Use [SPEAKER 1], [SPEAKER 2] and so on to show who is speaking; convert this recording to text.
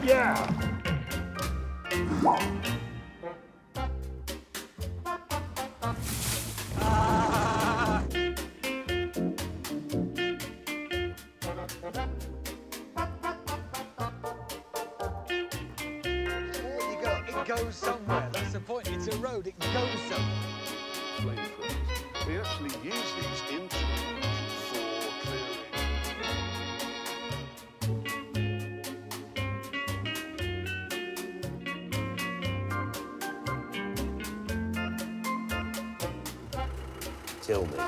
[SPEAKER 1] Yeah.
[SPEAKER 2] It goes somewhere. That's the point. It's a road. It goes somewhere.
[SPEAKER 3] Flamethrowers. We actually use these in for clearing.
[SPEAKER 4] Tell me.